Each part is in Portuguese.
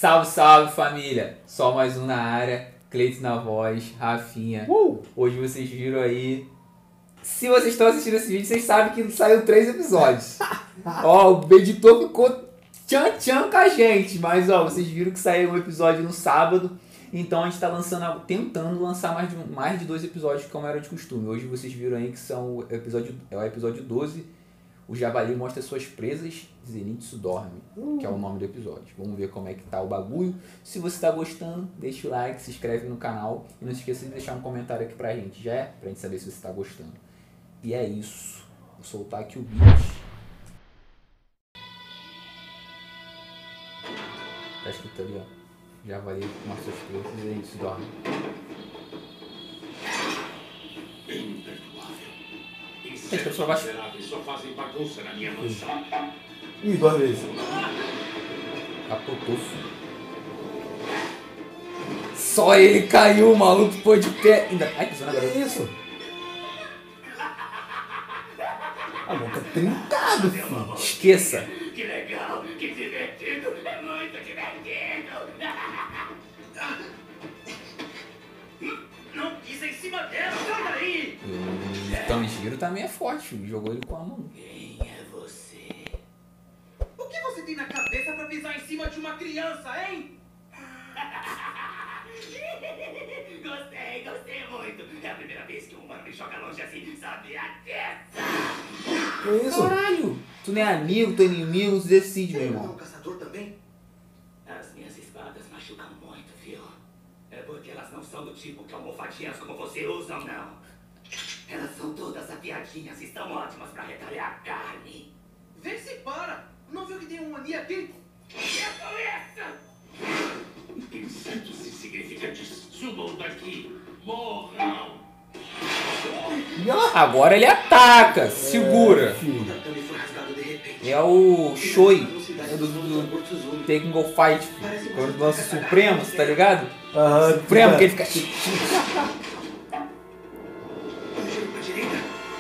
Salve, salve família! Só mais um na área, Cleiton na voz, Rafinha. Hoje vocês viram aí. Se vocês estão assistindo esse vídeo, vocês sabem que saiu 3 episódios. Ó, o editor ficou tchan-tchan com a gente, mas ó, vocês viram que saiu um episódio no sábado. Então a gente tá tentando lançar mais de 2 episódios, como era de costume. Hoje vocês viram aí que são o episódio 12. O Javali mostra suas presas, Zenitsu dorme, que é o nome do episódio. Vamos ver como é que tá o bagulho. Se você tá gostando, deixa o like, se inscreve no canal. E não se esqueça de deixar um comentário aqui pra gente, já é? Pra gente saber se você tá gostando. E é isso. Vou soltar aqui o beat. Tá escrito ali, ó. Javali mostra suas presas, Zenitsu dorme. Só fazem bagunça na minha mansão. Ih, 2 vezes. Capotou. Só ele caiu, o maluco pôs de pé. Ainda. Ai, que zona, garoto. Que isso? A mão tá trincado, filho. Esqueça. Que legal, que divertido, é muito divertido. Não pisa em cima dela, sai daí. O Tanjiro também é forte, filho. Jogou ele com a mão. Quem é você? O que você tem na cabeça pra pisar em cima de uma criança, hein? Gostei muito. É a primeira vez que um humano me joga longe assim, sabia dessa? Que isso? Caralho! Tu nem é amigo, tu é inimigo, tu decide, meu Você é irmão. um caçador também? As minhas espadas machucam muito, viu? É porque elas não são do tipo que almofadinhas como você usam, não. Elas são todas afiadinhas e estão ótimas pra retalhar carne. Vê se para! Não viu que tem um Oni aqui? Que é essa? Insetos insignificantes, subam daqui! Morram! Agora ele ataca, segura. Filho. O tatame foi rasgado de repente. É o Shoi, é do Taking Go Fight, filho. Quando lança o Supremo, você tá ligado? Aham. Supremo, que ele fica. Giro pra direita.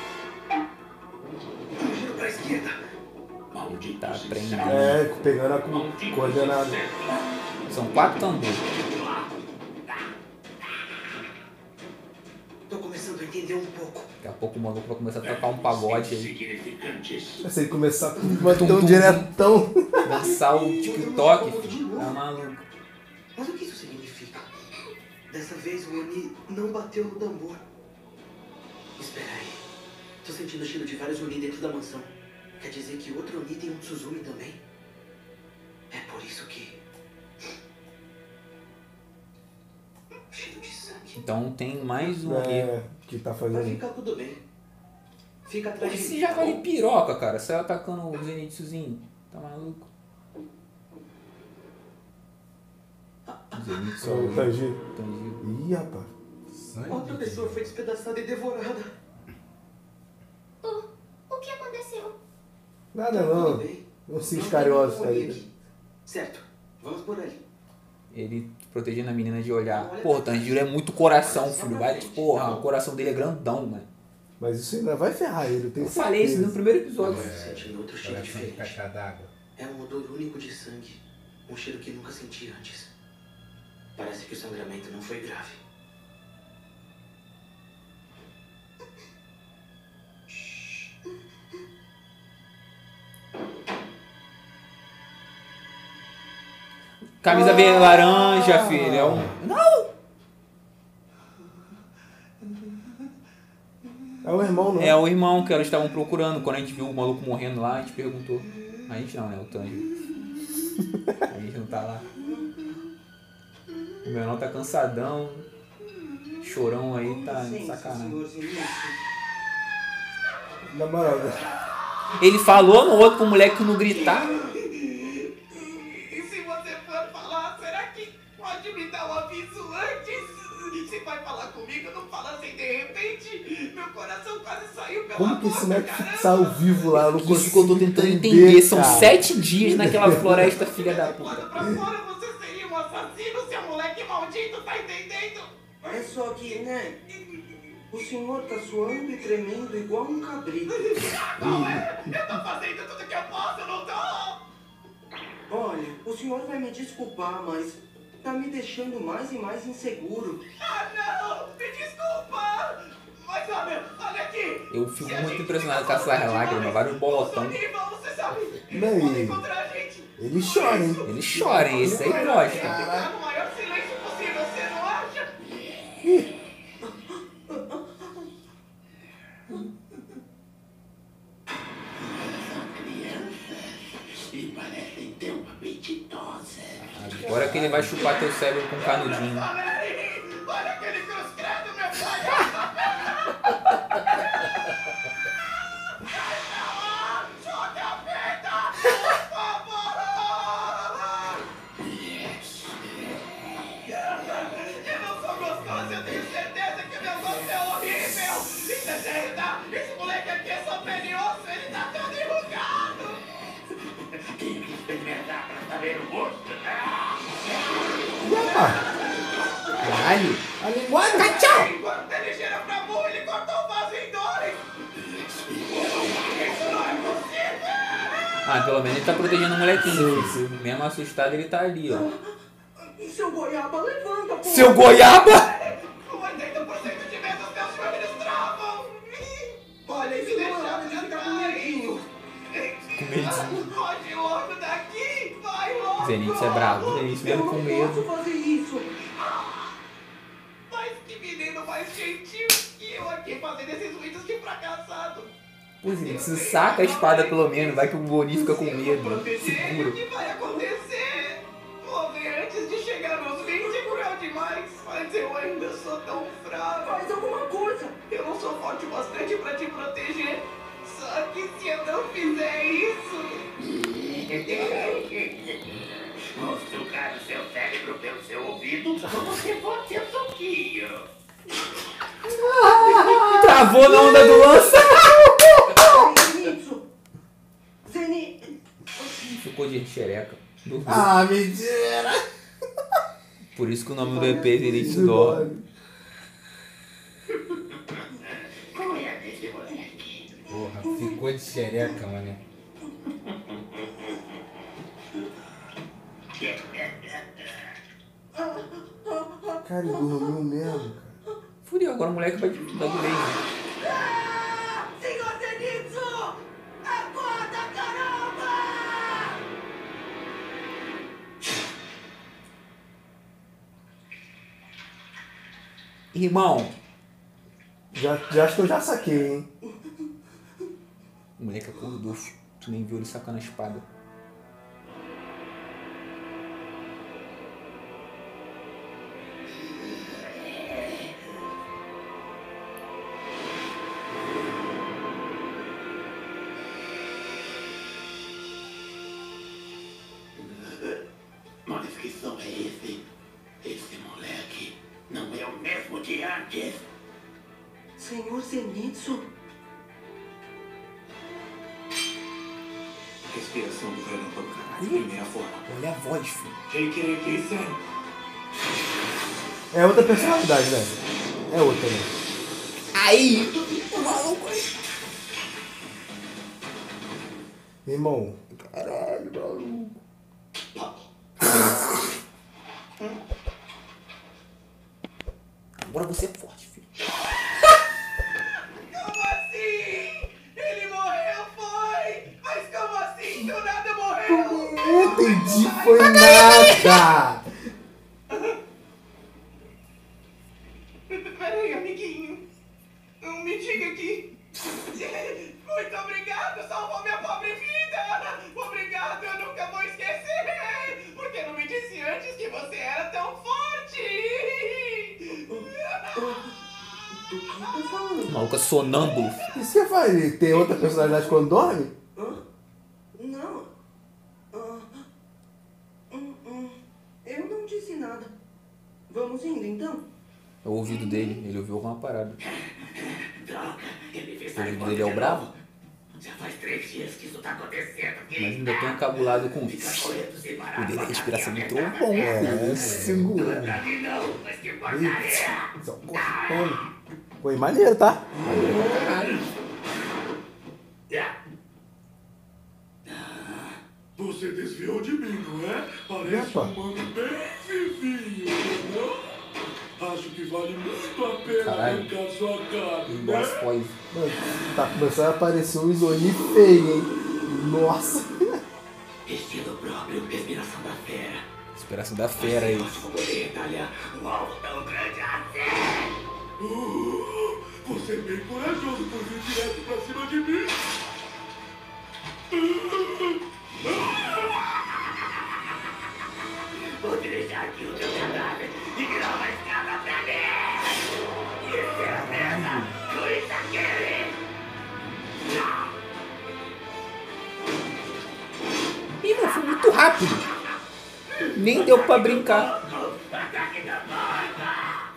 Giro pra esquerda. Ele tá aprendendo. É, pegando a coordenada. São 4 tambores. Tô começando a entender um pouco. Daqui a pouco o maluco vai começar a tocar um pagode aí. Insignificantes. Se ele começar a manter um diretão. Lançar o TikTok, filho. Tá maluco. Mas o que isso significa? Dessa vez o Oni não bateu no tambor. Espera aí. Tô sentindo o cheiro de vários Oni dentro da mansão. Quer dizer que outro Oni tem um Tsuzumi também? É por isso que... Cheiro de sangue. Então tem mais um ali. É, que tá Vai fazendo. ficar tudo bem. Fica atrás de Esse mim. já vale piroca, cara. Saiu atacando o Zenitsuzinho. Tá maluco? Zenitsu, Ô, Tanjiro. Tanjiro. Ih, rapaz. Outra pessoa foi despedaçada e devorada. O que aconteceu? Nada Tudo não. bem. Vocês cariosos, tá Não tem ligado? ninguém aqui. Certo. Vamos por ali. Ele protegendo a menina de olhar. Porra, o Tanjiro é muito coração, filho. Vai, porra, o coração dele é grandão, mano. Mas isso ainda vai ferrar ele, eu tenho Eu falei isso no primeiro episódio. Sentindo outro cheiro Coração de diferente. caixa d'água. É um odor único de sangue. Um cheiro que nunca senti antes. Parece que o sangramento não foi grave. Camisa verde laranja, filho. É um... É o irmão, não. É o irmão que elas estavam procurando. Quando a gente viu o maluco morrendo lá, a gente perguntou. A gente não, né? O Tanjiro. A gente não tá lá. O menor tá cansadão. Chorão aí, tá de sacanagem. Na moral, Ele falou no outro pro moleque não gritar. E se você for falar, será que pode me dar um aviso antes? Se vai falar comigo, não fala assim de repente. Meu coração quase saiu pela como que esse boca, moleque caramba. saiu vivo lá? Eu não Isso que eu consigo tô tentando entender. São cara. 7 dias naquela floresta, filha da Quando puta. pra fora você seria um assassino, seu moleque maldito, tá entendendo? É só que, né? O senhor tá suando e tremendo igual um cabrito. Não é? Eu tô fazendo tudo que eu posso, não tô? Olha, o O senhor vai me desculpar, mas tá me deixando mais e mais inseguro. Ah, não! Me desculpa! Mas olha aqui! Eu fico muito impressionado com essas lágrimas, vários bolotão. Você sabe? Não, Pode encontrar a gente! ele chora, hein? Eles choram, esse aí gosta. Ficar no maior silêncio possível, você não acha? E parecem ter uma apetitosa. Agora que ele vai chupar teu cérebro com canudinho. Valérie! Olha aquele cruz credo, meu pai! Sua capeta! Por favor! Eu não sou gostoso, eu tenho certeza que meu gosto é horrível! Isso é certa! Esse moleque aqui é só pele e osso, ele tá todo enrugado! Tenho que experimentar pra saber o gosto. Caralho, a linguada. Tchau! Enquanto ele gira pra burro, ele cortou o vaso em dois! Isso não é possível! Ah, pelo menos ele tá protegendo o molequinho. Filho. Mesmo assustado, ele tá ali, ó. Seu goiaba, levanta, pô! Seu goiaba! Com 80% de medo, os meus joelhos travam! Olha, Isso não é hora de ficar com medinho. Com medinho. Foge logo daqui! Vai logo! Zenith é bravo. Zenith Eu mesmo não com posso medo. fazer isso. Mas que menino mais gentil! E eu aqui fazendo esses vídeos de fracassado! Pô, Zenith, se saca a espada pelo menos, vai que o Boni fica com medo. Proteger, o Segura. que vai acontecer? Morrer antes de chegar nos 20 é cruel demais, mas eu ainda sou tão fraco. Faz alguma coisa. Eu não sou forte o bastante pra te proteger. Só que se eu não fizer isso... Vou sugar o seu cérebro pelo seu ouvido como se fosse um suquinho. Travou na onda do lança. Zenitsu. Zenitsu. Ficou de xereca. Dormiu. Ah, mentira! Por isso que o nome do EP é Zenith dorme. Qual é desse moleque? Porra, ficou de xereca, mano. Cara, ele dormiu mesmo, cara. Fudeu, agora o moleque vai de vez. Né? Senhor Zenitsu! Acorda, caramba! Irmão, Já acho que eu já saquei, hein? o moleque acordou. Tu nem viu ele sacando a espada. Mas que som é esse? Esse moleque não é o mesmo de antes. Senhor Zenitsu. Respiração do relâmpago. Primeira forma. Olha a voz, filho. Reikiriki-sen. É outra personalidade, né? É outra, né? Aí! O maluco aí. Irmão, Caralho, maluco. Agora você é forte, filho. Como assim? Ele morreu, foi? Mas como assim? Do nada morreu? não entendi, foi nada! Peraí, amiguinho. Me diga aqui. Muito obrigado, salvou minha pobre vida. Obrigado, eu nunca vou esquecer. Porque não me disse antes que você era tão forte. Do que tá falando? O maluco é sonâmbulo. Isso que eu falei, tem outra personalidade quando dorme? Hã? Não. Eu não disse nada. Vamos indo, então? É o ouvido dele, ele ouviu alguma parada. Droga, ele fez O ouvido dele é o bravo? Já faz 3 dias que isso tá acontecendo. Mas ainda tem encabulado com Fica correndo sem parar. o dele é a respiração do trovão. É, segura. Não, mas que porcaria. Só cortando. Foi maneiro, tá? Os Você desviou de mim, não é? Parece Epa. um mano bem vivinho, não? Acho que vale muito a pena Caralho. arrancar sua carne, né? Boss Poison. Mano, tá começando a aparecer um Isoni feio, hein? Nossa. Estilo próprio, respiração da fera. Inspiração da fera aí. Posso poder retalhar um alvo tão grande assim. Você é bem corajoso por vir direto pra cima de mim. Vou deixar aqui o teu cadáver e virar uma escada pra mim. Isso é a merda. Coisa aquele. Ih, mano, foi muito rápido. Nem deu pra brincar. Ataque da porta.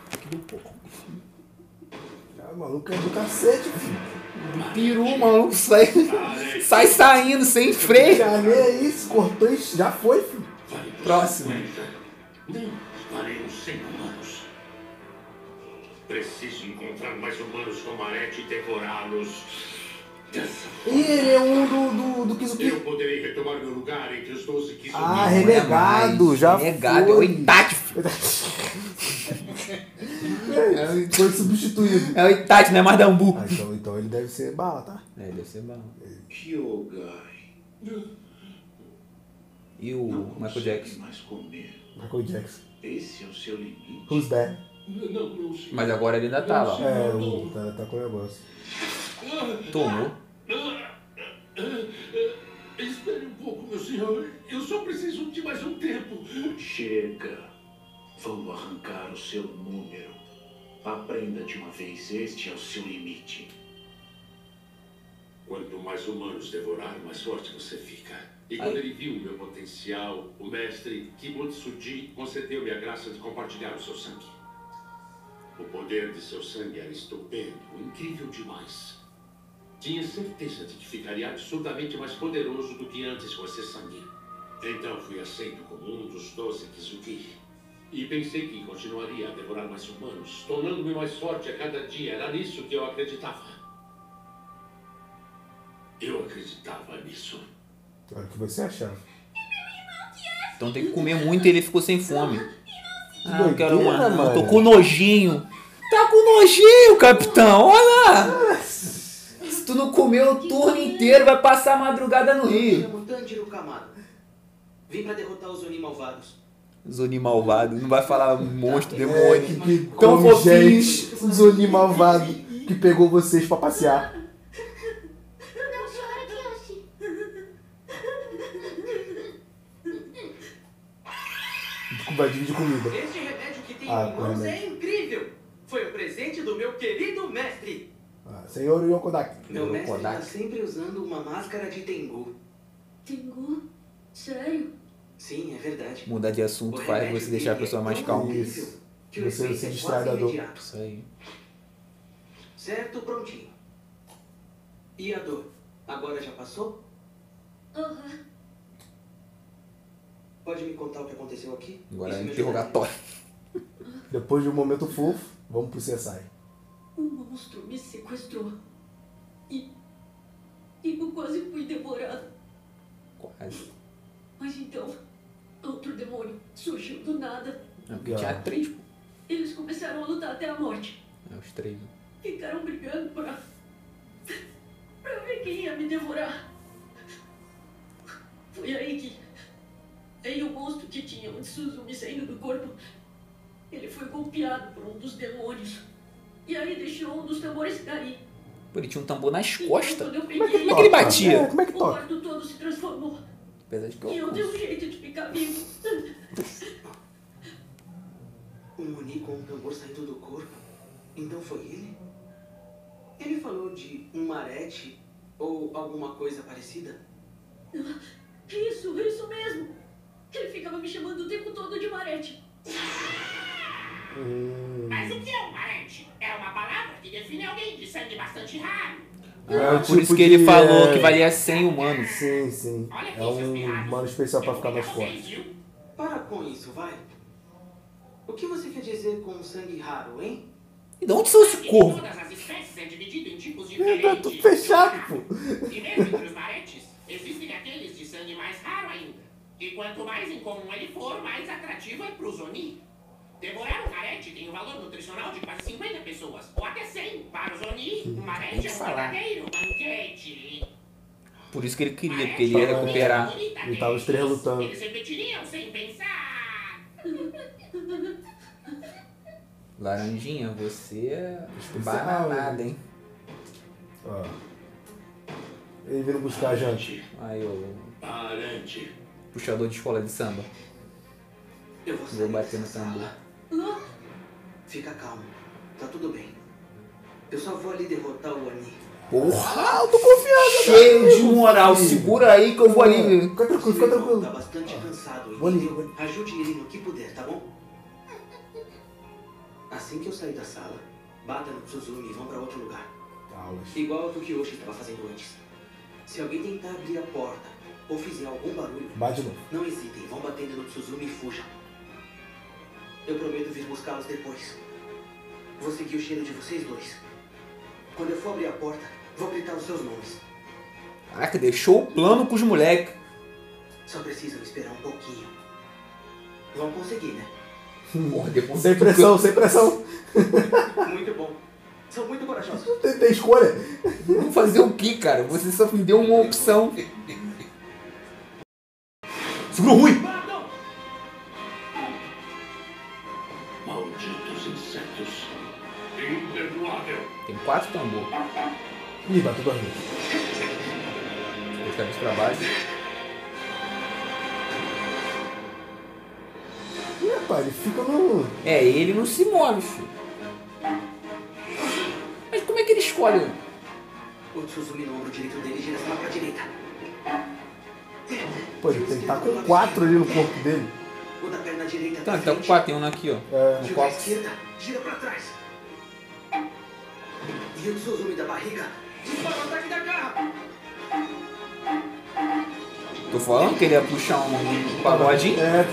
Ah, o maluco é do cacete, filho. Peru, o maluco sai saindo sem freio. Já nem é isso, cortou e já foi, filho. Próximo. Não, farei uns 100 humanos. Preciso encontrar mais humanos como Arete e devorá-los. Dessa Ih, ele é um do Kizuki. eu poderei retomar meu lugar entre os 12 que Ah, sumiram. renegado, já Renegado, é o foi. Itachi, filho. Foi substituído. É o Itachi, não é mais Dambu. Ah, então ele deve ser bala, tá? É, deve ser bom. Kyogai. E o Michael Jackson. mais comer. Michael Jackson. Esse é o seu limite? Who's that? Não sei. Mas agora ele ainda tá lá. É, tá com o negócio. Tomou. Espere um pouco, meu senhor. Eu só preciso de mais um tempo. Chega. Vamos arrancar o seu número. Aprenda de uma vez, este é o seu limite. Quanto mais humanos devorar, mais forte você fica. E quando ele viu o meu potencial, o mestre Kibutsuji concedeu-me a graça de compartilhar o seu sangue. O poder de seu sangue era estupendo, incrível demais. Tinha certeza de que ficaria absurdamente mais poderoso do que antes com esse sangue. Então fui aceito como um dos 12 Kizuki. E pensei que continuaria a devorar mais humanos, tornando-me mais forte a cada dia. Era nisso que eu acreditava. Eu acreditava nisso. Olha o que você achava. Então tem que comer muito e ele ficou sem fome. Ah, eu quero doideira, uma. Não, mano. tô com nojinho. Tá com nojinho, capitão. Olha lá. Se tu não comer o turno inteiro, vai passar a madrugada no Eu me Rio. chamo Tanjiro Kamado. Vim pra derrotar os Oni malvados. Zoni malvado. Não vai falar monstro, É, demônio. que Tão come fofinho. gente, um Zoni malvado que pegou vocês pra passear. Não chora, Kyoshi. Vai dividir comida. Este remédio que tem Ah, em mãos remédio. é incrível. Foi o presente do meu querido mestre. Ah, senhor Yokodaki. Meu mestre está Kodak. sempre usando uma máscara de Tengu. Tengu? Sério? Sim, é verdade. Mudar de assunto O faz remédio você deixar a dele pessoa é mais tão calma. incrível Isso. que o Você efeito se é distrai quase da dor. imediato. Isso aí. Certo, prontinho. E a dor? Agora já passou? Aham. Pode me contar o que aconteceu aqui? Agora Isso é me interrogatório. Depois de um momento fofo, vamos pro CSI. Um monstro me sequestrou. E eu quase fui devorado. Quase. Mas então, outro demônio surgiu do nada. Não, porque tinha 3, pô. Eles começaram a lutar até a morte. É, os 3. Ficaram brigando pra ver quem ia me devorar. Foi aí que o monstro que tinha o Tsuzumi saindo do corpo, ele foi golpeado por um dos demônios. E aí deixou um dos tambores cair. Pô, ele tinha um tambor nas E costas. quando eu Como é peguei que Como é que ele toca? batia? É, como é que o toca? quarto todo se transformou. Apesar de que E eu dei eu... um jeito de ficar vivo. Um Oni com um tambor saindo do corpo? Então foi ele? Ele falou de um marete ou alguma coisa parecida? Isso mesmo. Ele ficava me chamando o tempo todo de Marete. Mas o que é um parente? É uma palavra que define alguém de sangue bastante raro. É o Por isso tipo que ele de, falou é, que valia 100 humanos. Sim, sim. Olha aqui, É seus pirralhos. um mano especial pra Eu ficar vou mais pegar vocês, forte. viu? Para com isso, vai. O que você quer dizer com sangue raro, hein? E de onde são esse Em corvo? todas as espécies é dividido em tipos Tá diferentes. tudo fechado, pô. E mesmo entre os maretes, existem aqueles de sangue mais raro ainda. quanto mais incomum ele for, mais atrativo é pro Zoni. Devorar um marete tem um valor nutricional de quase 50 pessoas, ou até 100. Para o Zoni, um marete é um verdadeiro banquete. Por isso que ele queria, porque ele ia recuperar. E tava os três lutando. Eles repetiriam sem pensar. Laranjinha, você é Especial, bananada, hein? Ó. Ele vindo buscar a janta. Aí, o Parante. puxador de escola de samba. Eu vou sair Vou bater no dessa tambor. sala. Fica calmo. Tá tudo bem. Eu só vou ali derrotar o Oni. Porra! Eu tô confiado. Cheio de moral, segura aí que eu vou ali. Fica tranquilo, fica Seu irmão tranquilo. tá bastante cansado, Vou ali, entendeu? vou ali. Ajude ele no que puder, tá bom? Assim que eu sair da sala, bata no Tsuzumi e vão pra outro lugar. Aulas. Igual ao que o Kyoshi estava fazendo antes. Se alguém tentar abrir a porta ou fizer algum barulho, Bate de novo. não hesitem, vão batendo no Tsuzumi e fujam. Eu prometo vir buscá-los depois. Vou seguir o cheiro de vocês dois. Quando eu for abrir a porta, vou gritar os seus nomes. Caraca, deixou o plano com os moleques. Só precisam esperar um pouquinho. Vão conseguir, né? Porra, depois Sem pressão, sem pressão. Muito bom. São muito corajosos. Não tem escolha. Vamos fazer o que, cara? Você só me deu uma opção. Segurou ruim! Malditos insetos. Imperdoável. Tem 4 tambor. Ih, bateu duas vezes. Vou ficar pra baixo. Ih, rapaz, ele fica no... É, ele não se move, filho. Mas como é que ele escolhe? O Tsuzumi no ombro direito dele gira lá pra direita. Pô, ele tem que estar com 4 ali no corpo dele. O da perna direita Tá, pra ele tá com frente. 4, tem um aqui, ó. É. No E o da copo. esquerda gira pra trás. E o Tsuzumi da barriga dispara o ataque da garra. Tô falando que ele ia puxar um pagodinho. É.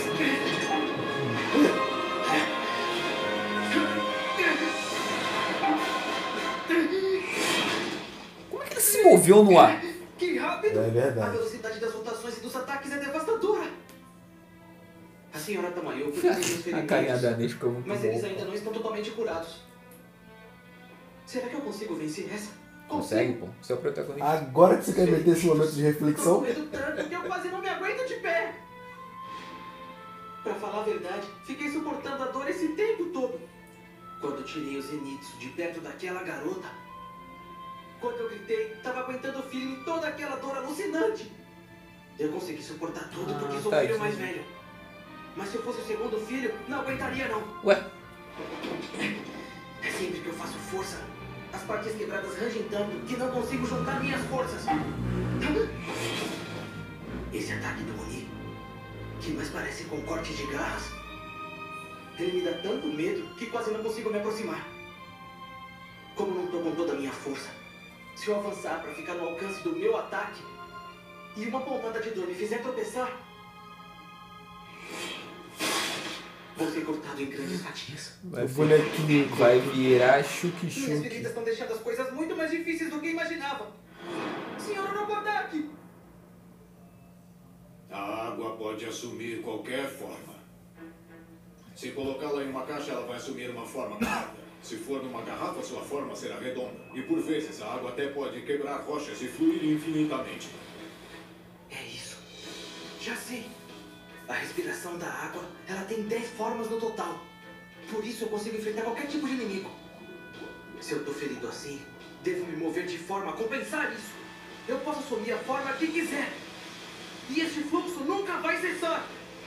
Como é que ele se moveu no ar? Que rápido! É verdade. A velocidade das rotações e dos ataques é devastadora. A senhora Tamayo cuida dos A ferimentos, carinha da Ness ficou muito mas eles boa. ainda não estão totalmente curados. Será que eu consigo vencer essa? Consegue, pô. Você é o protagonista. Agora que você quer meter esse momento de Tô reflexão, doendo tanto que eu quase não me aguento de pé. Pra falar a verdade, fiquei suportando a dor esse tempo todo. Quando tirei o Zenitsu de perto daquela garota, quando eu gritei, tava aguentando o feeling e toda aquela dor alucinante. Eu consegui suportar tudo porque sou o filho tadinho. mais velho. Mas se eu fosse o segundo filho, não aguentaria não. Ué, É sempre que eu faço força, as partes quebradas rangem tanto que não consigo juntar minhas forças. Esse ataque do Oni, que mais parece com corte de garras, ele me dá tanto medo que quase não consigo me aproximar. Como não tô com toda a minha força, se eu avançar para ficar no alcance do meu ataque e uma pontada de dor me fizer tropeçar, vou ser cortado em grandes fatias. vai, o bonequinho. vai virar Minhas chuque-chuque. feridas estão deixando as coisas muito mais difíceis do que imaginava. Senhor Orokodaki! A água pode assumir qualquer forma. Se colocá-la em uma caixa, ela vai assumir uma forma quadrada. Se for numa garrafa, sua forma será redonda. E por vezes, a água até pode quebrar rochas e fluir infinitamente. É isso. Já sei. A respiração da água, ela tem 10 formas no total. Por isso eu consigo enfrentar qualquer tipo de inimigo. Se eu tô ferido assim, devo me mover de forma a compensar isso. Eu posso assumir a forma que quiser. E esse fluxo nunca vai cessar.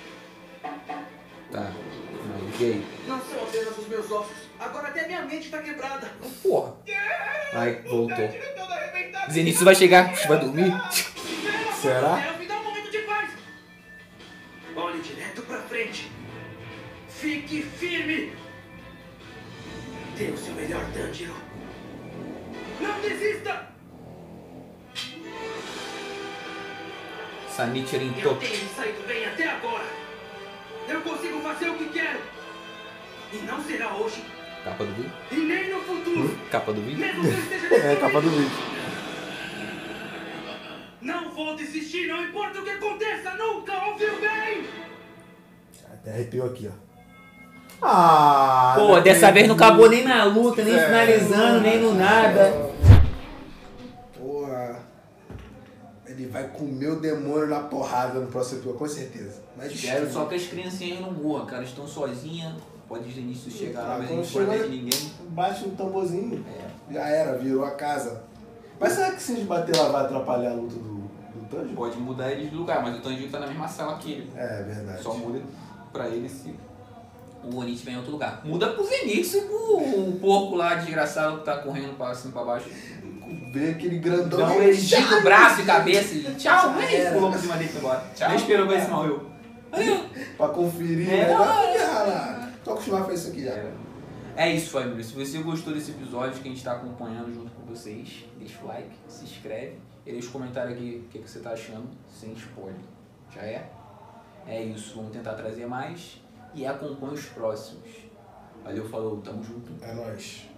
Tá. Mas e aí? Não são apenas os meus ossos. Agora até minha mente tá quebrada. Porra. Ai, voltou. Todo arrebentado. Zenitsu vai chegar. Você vai dormir? Será? Me dá um momento de paz. Olhe direto pra frente. Fique firme. Dê o seu melhor, Tanjiro. Não desista. Sanity Eu Rinto. tenho me saído bem até agora. Eu consigo fazer o que quero. E não será hoje. Capa do vídeo? E nem no futuro. Capa do vídeo? Mesmo que eu esteja É, capa do vídeo. Não vou desistir, não importa o que aconteça, nunca, ouviu bem? Até arrepiou aqui, ó. Ah! Pô, dessa vez não acabou nem na luta, nem finalizando, nem no nada. Porra. Ele vai comer o demônio na porrada no próximo episódio, com certeza. Mas Espero só que as criancinhas não morram, cara. Estão sozinhas. Pode desde o início chegar lá, mas quando não protege chega, ninguém. bate um tamborzinho. Já era, virou a casa. Mas será que se a gente bater lá vai atrapalhar a luta do Tanjiro? Pode mudar eles de lugar, mas o Tanjiro tá na mesma sala que ele. É verdade. Só muda pra ele se o Oni estiver em outro lugar. Muda pro Zenitsu e pro porco lá desgraçado que tá correndo pra cima e pra baixo. Vê aquele grandão. Não, ele estica o braço e cabeça e tchau, Já ele era. pulou por cima dele e foi embora. Nem esperou ver se morreu. Pra conferir, É, né? não, Vai ferrar lá. Tô acostumado a fazer isso aqui já. É isso, família. Se você gostou desse episódio que a gente tá acompanhando junto com vocês, deixa o like, se inscreve e deixa os comentários aqui o que você tá achando, sem spoiler. Já é? É isso. Vamos tentar trazer mais e acompanhe os próximos. Valeu, falou, tamo junto. É nóis.